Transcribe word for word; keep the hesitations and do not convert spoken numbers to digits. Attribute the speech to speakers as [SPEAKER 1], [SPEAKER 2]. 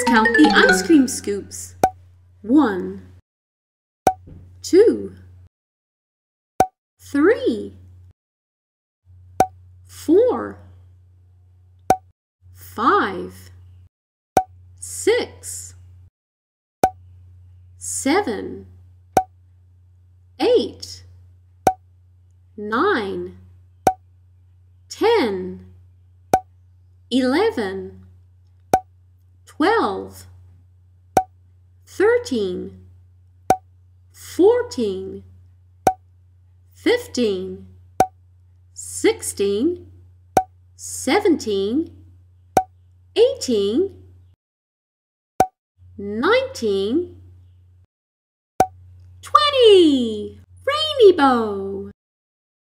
[SPEAKER 1] count the ice cream scoops. One, two, three, four, five, six, seven, eight, nine, ten, eleven, twelve, thirteen, fourteen, fifteen, sixteen, seventeen, eighteen, nineteen, twenty. Rainy bow.